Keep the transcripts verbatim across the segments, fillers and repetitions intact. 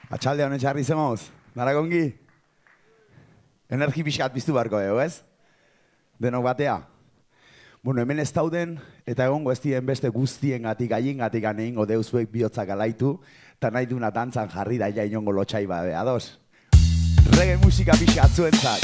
Atxalde honen txarri zemoz, naragongi? Energi pixat biztu barko ego, ez? Denok batea? Bueno, hemen ez dauden, eta egongo ez dien beste guztien gatik, haien gatik anegingo deuzuek bihotzak alaitu, eta nahi duna dantzan jarri daia inongo lotxai bade, ados? Reggae musika pixat zuentzat.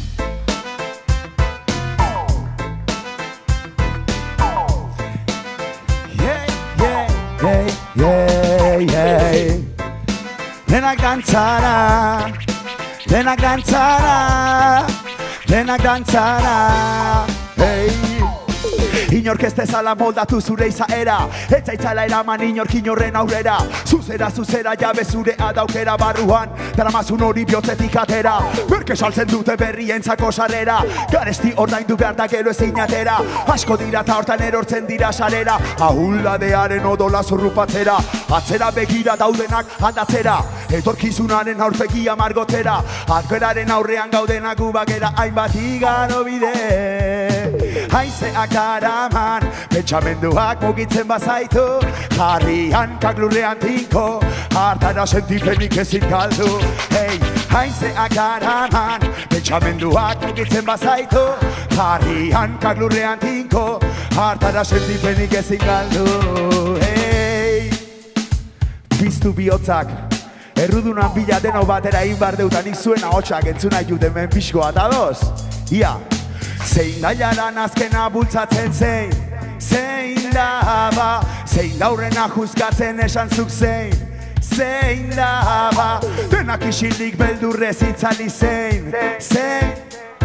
Yeah, yeah, yeah, yeah, yeah. Denak dantzara, denak dantzara, denak dantzara, hey. Inork ez dezala moldatu zure izaera, ez zaitzala eraman inork inorren aurrera. Zuzera, zuzera, jabe zure adaukera barruan, daramazun hori bihotzetik atera. Berke saltzen dute berrientzako sarrera, garesti ordaindu behar da gero ezin atera. Asko dira eta hortan erortzen dira sarera, ahulladearen odola zurrupatzera. Atzera begira daudenak aldatzera, etorkizunaren aurpegia margotzera. Azkeraren aurrean gaudenak ubakera, hainbat igaro bide. Haizeak daraman, pentsamenduak mugitzen bazaitu, jarri hankak lurrean tinko, hartara sentipenik ezin galdu. Hey, haizeak daraman, pentsamenduak mugitzen bazaitu, jarri hankak lurrean tinko, hartara sentipenik ezin galdu. Hey, piztu bihotzak, errudunan bila denau batera egin bar deutan izuen ahotsak entzuna juten pixkoa eta doz. Ia, zein daiaran azkena bultzatzen zein, zein da ba, zein daurrena juzgatzen esan zuk zein, zein da ba, denak isildik beldurrez itzali zein, zein,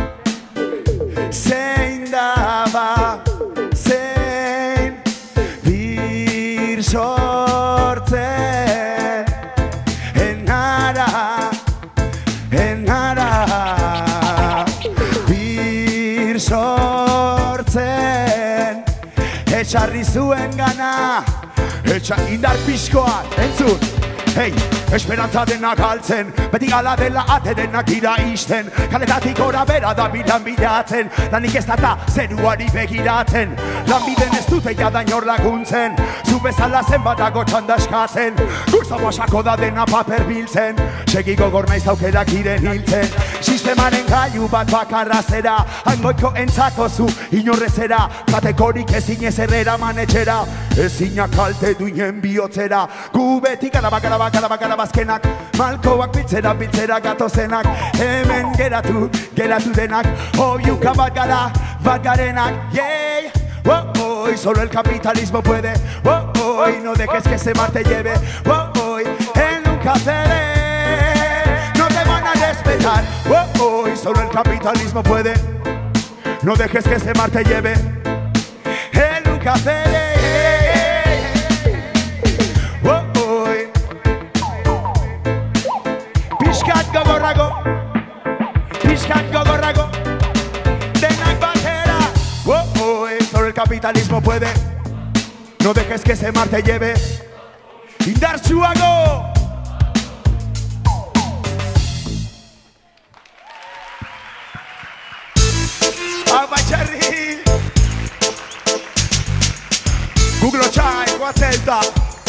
zein da ba, zein, bir sortzen, enara, enara, sortzen, etxarri zuen gana, etxa indar pixkoa, entzun. Hei, esperantza denak galtzen, beti gala dela ate denak dira isten, kaletatik ora bera da bilan bilatzen, lanik ez data zeruari begiratzen, lanbiden ez dute jadain hor laguntzen, zu bezala zenbatako txandaskatzen, gurza basako da dena paper biltzen, segiko gornaiz aukerak iren hiltzen, sistemaren gailu bat bakarra zera, hangoiko entzako zu inorrezera, batekorik ezin ez errera manetxera, ezinak kalte duinen bihotzera, gu beti garaba garaba garaba garaba azkenak, malkoak biltzera biltzera gatozenak, hemen geratu, geratu denak, oiuka bat gara, bat garenak, yeah! Oh, oh, solo el capitalismo puede, oh, oh, no dejes que se mar te lleve, oh, oh, él nunca cede, no te van a respetar, oh, oh, solo el capitalismo puede, no dejes que se mar te lleve, él nunca cede, oh, oh, pixkat gogorrago, pixkat gogorrago, denak batera, oh, oh, solo el capitalismo puede, no dejes que ese mar te lleve, indartsuago. Abatxarri Google txai, guatzelta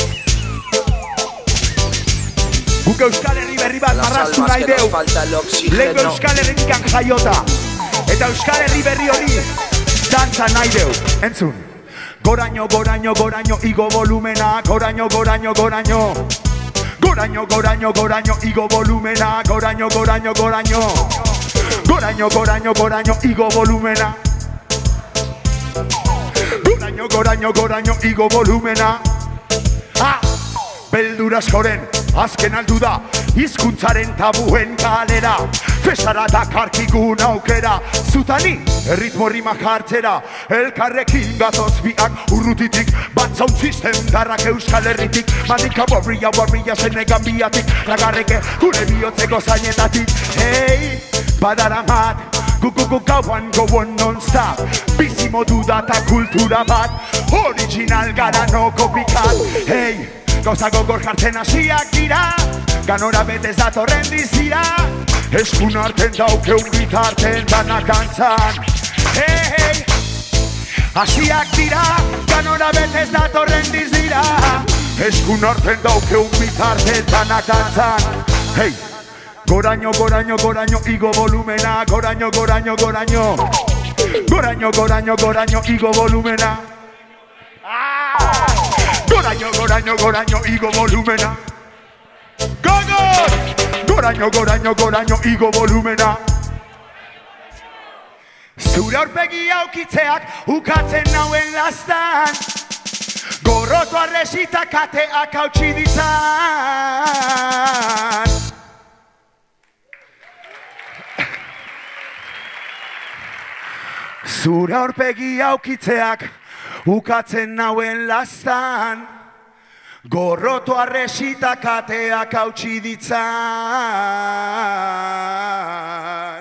Guk Euskal Herri berri bat marraztu nahi deu, lengo Euskal Herrikan jaiota, eta Euskal Herri berri hori dantza nahi deu, entzun. Goraino, goraino, goraino, igo volumena, goraino, goraino, goraino, goraino, goraino, goraino, igo volumena, goraino, goraino, goraino, goraino, goraino, goraino, igo volumena, goraino, goraino, goraino, igo volumena. Ah, beldura askoren, azken aldu da, hizkuntzaren tabuen galera, fesara dakarkigun aukera, zutani, erritmo rima jartzera, elkarrekin gatoz biak urrutitik, bat zauntzisten darrak Euskal Herritik, mandika borria, borria zenegan biatik, lagarreke gure bihotzeko zainetatik, hei, badaramat, gukukuk gauan gauan non-stop, bizimodu data kultura bat, original gara no copycat, hei, gauza gogor jartzen hasiak dira, ganora betez datorren dizira, eskun harten daukeun gitarten danak dantzan, hei, hei, hasiak dira, ganora betez datorren dizira, eskun arten daukeun bitarte danak dantzan. Hey, goraino, goraino, goraino, igo volumena, goraino, goraino, goraino, goraino, goraino, goraino, igo volumena. Goraino, goraino, goraino, igo volumena. Gogor! Goraino, goraino, goraino, igo volumena. Zure aurpegi aukitzeak ukatzen nauen lastan, gorroto arresita kateak hautsi ditzan. Zure aurpegi aukitzeak ukatzen nauen lastan, gorroto arresita kateak hautsi ditzan.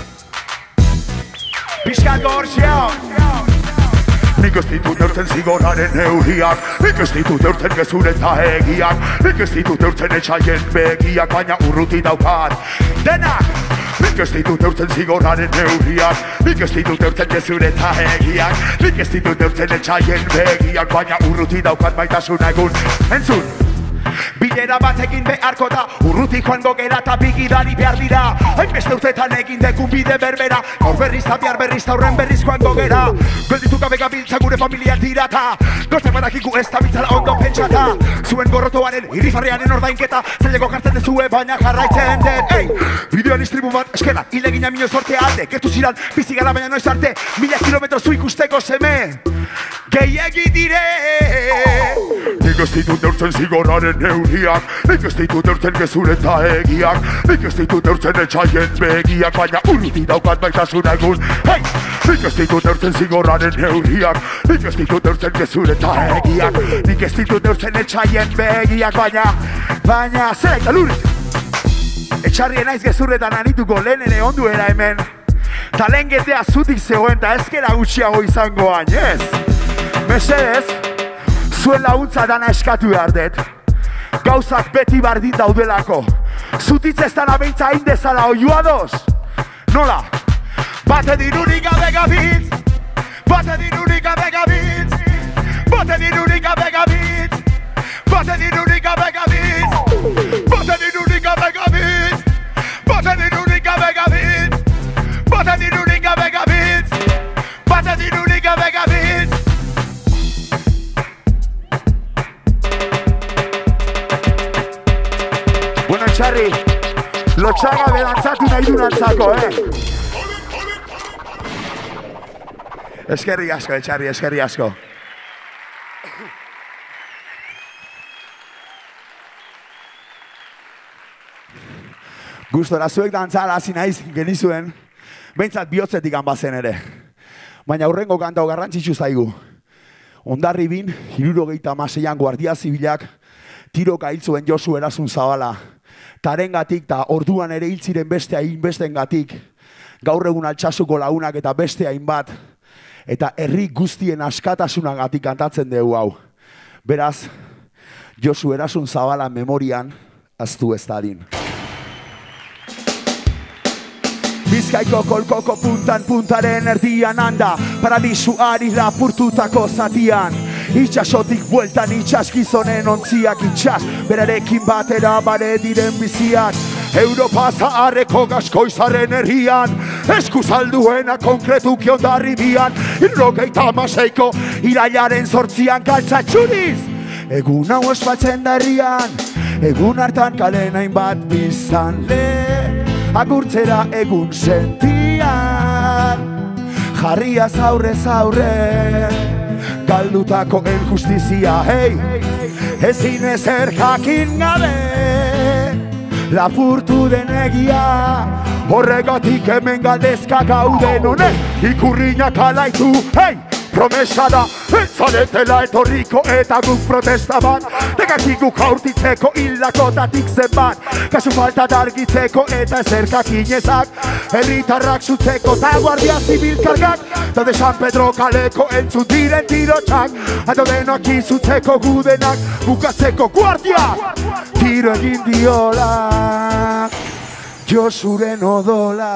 Piskat gorxean. Nik ez ditut neurtzen zigorraren neurriak, nik ez ditut neurtzen gezure eta egiak, nik ez ditut neurtzen etxaien begiak, baina urruti daukat denak. Nik ez ditut neurtzen zigorraren neurriak, nik ez ditut neurtzen gezure eta egiak, nik ez ditut neurtzen etxaien begiak, baina urruti daukat maitasuna egun. Entzun! Bilera batekin beharko da, urruti joango gera eta bigidari behar dira. Hainbeste urtetan egin dekun bide berbera, gaur berriz da bihar berriz da horren berriz joango gera. Gelditu gabe gabiltza gure familia tirata, gozak badakiku ez da bitzala ondo pentsata. Zuen gorrotoaren, irrifarrearen ordainketa, zaileko kartzen dezue baina jarraitzen den. Ei, bideoan istribu bat eskela, hilegina minio sorte alde, gertu ziran, bizi gara baina noiz arte, mila kilometro zu ikusteko seme. Gehiegi dire. Nik ez ditut neurtzen zigorraren neurriak, nik ez ditut neurtzen gezure eta egiak, nik ez ditut neurtzen etxaien begiak, baina urruti daukat maitasuna egun. Hey! Nik ez ditut neurtzen zigorraren neurriak, nik ez ditut neurtzen gezure eta egiak, nik ez ditut neurtzen etxaien begiak, baina, baina, zera eta lurit! Etxarrien naiz gezurretan anituko lehen ere onduera hemen, ta lehen getea zutik zegoen eta ezkera gutxiago izangoan, ez? Mesedez, zuen laguntza dana eskatu behar dut. Gauzak beti bardin daudelako. Zutitz ez dana beintza hain dezala oioa doz. Nola? Bate dirurik gabe gabitz, bate dirurik gabe gabitz, bate dirurik gabe gabitz, bate dirurik gabe gabitz, bate dirurik gabe gabitz, bate dirurik gabe gabitz, bate dirurik gabe gabitz, bate dirurik gabe gabitz. Bueno, Txarri, lotxaga berantzatu nahi du nantzako, eh? Eskerri asko, Txarri, eskerri asko. Gustora, zuek dantzala hasi naiz genizuen, behintzat bihotzetik hanbazen ere. Baina aurrengo kantau garrantzitsu zaigu. Hondarribin, hirurogeita hamaseian guardia zibilak, tiroka hil zuen Josu Erasun Zabala. Tarengatik eta orduan ere hil ziren beste hainbestengatik, gaur egun Altsasuko lagunak eta beste hainbat, eta herri guztien askatasunagatik kantatzen dugu hau. Beraz, Josu Erasun Zabala memorian ahaztu ez dadin. Bizkaiko kolkoko puntan puntaren erdian handa, paradisu ari lapurtutako zatian. Itxasotik bueltan itxaskizonen ontziak itxas, berarekin batera bare diren biziak. Europa zaharreko gaskoizaren herrian, eskuzalduena konkretuki Hondarribian, irrogeita hamaseiko irailaren zortzian galtzatxuriz. Egun hau ospatzen da herrian, egun hartan kalen hainbat bizan le, agurtzera egun sentian, jarriaz aurrez aurre, galdutako injustizia, hey, ezin ezer jakin gabe, lapurtu den egia, horregatik hemen galdezka gauden honek, ikurriñak alaitu, hey, promesa da, zaretela etorriko eta guk protesta bat, dekakikuk aurtitzeko hilakotatik zenbat, kasu falta dargitzeko eta ezerkakinezak, herritarrak zutzeko eta guardia zibilkargak, da de San Pedro kaleko entzun diren tirotxak, ando denok izutzeko gudenak, bukatzeko guardia, tiro egin diola, Josuren odola.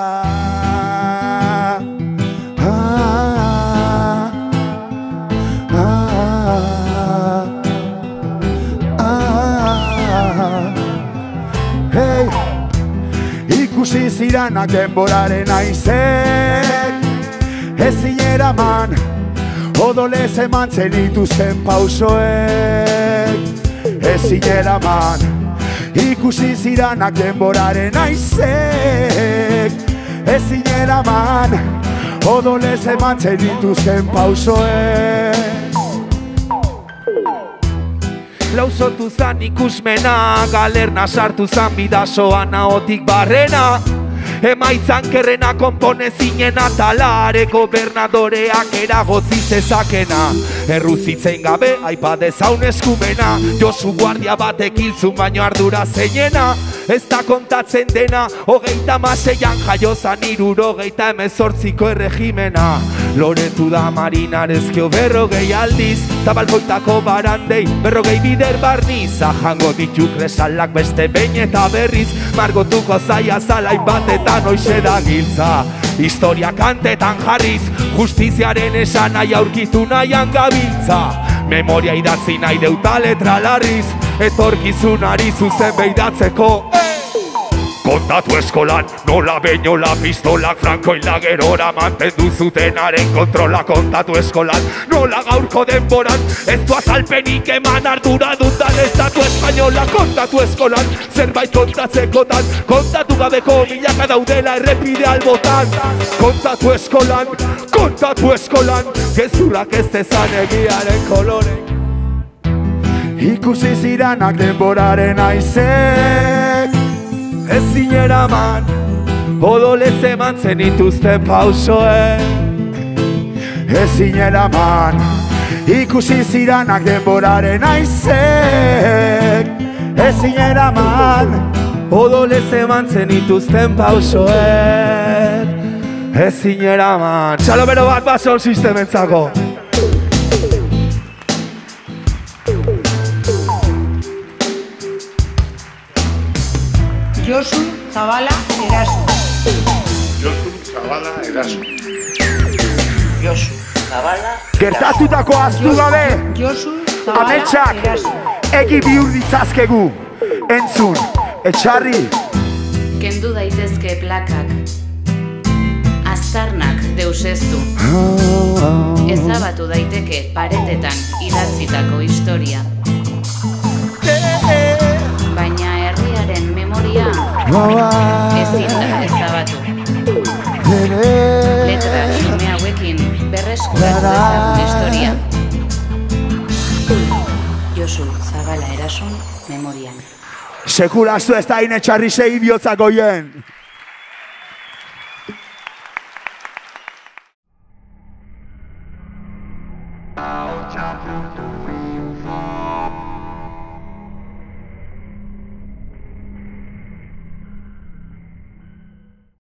hey. Ikusi ziranak denboraren aizek, ezin eraman, odolez eman zenituzten pausoek, ezin eraman. Ikusi ziranak denboraren aizek, ezin eraman, odolez eman zenituzten pausoek. Lauzotu zan ikusmena, galerna sartu zan bidasoan ahotik barrena. Emaitzan kerrena konponezinen atalare gobernadoreak eragotzi zezakena. Erruzitzen gabe aipa dezaun eskumena, Josu guardia batek hiltzun baino ardura zeinena. Ez da kontatzen dena, hogeita maseian jaiozan hirurogeita hemezortziko erregimena. Loretu da marinarezkio berrogei aldiz, tabalkoitako barandei berrogei bider barniz. Ajango ditu kresalak beste behin eta berriz, margotuko zaia zalain batetan hoxe da giltza. Historia kantetan jarriz, justiziaren esan nahi aurkitu nahian gabiltza. Memoria idatzi nahi deuta letra larriz, etorkizunari zuzen behidatzeko. Kontatu eskolan, nola beinola pistolak Franko hilagerora mantendu zutenaren kontrola. Kontatu eskolan, nola gaurko denboran ez du azalpenik eman ardura dutan estatu espainola. Kontatu eskolan, zerbait kontatzekotan, kontatu gabeko milaka daudela errepide albotan. Kontatu eskolan, kontatu eskolan, gezurrak ez dezan egiaren kolore. Ikusi ziranak denboraren aizek, ezin eraman, odolez eman zenituzten pausoek. Ezin eraman, ikusi ziranak denboraren aizek. Ezin eraman, odolez eman zenituzten pausoek. Ezin eraman. Txalomero bat basol sistementzako. Josu Zabala Eraso. Josu Zabala Eraso. Josu Zabala Eraso. Gertatutako aztu gabe, Josu Zabala ametsak Eraso. egi bihur ditzazkegu. Entzun, etxarri. Kendu daitezke plakak, aztarnak deuseztu. Ezabatu daiteke paretetan idatzitako historia. Baina herriaren memoria ezin da ezabatu. Letra xume hauekin berreskuratu dezagun historia. Josu Zabala Erason memorian. Sekulaztu ez da inetxarri segi bihotzako jen. Ahotsa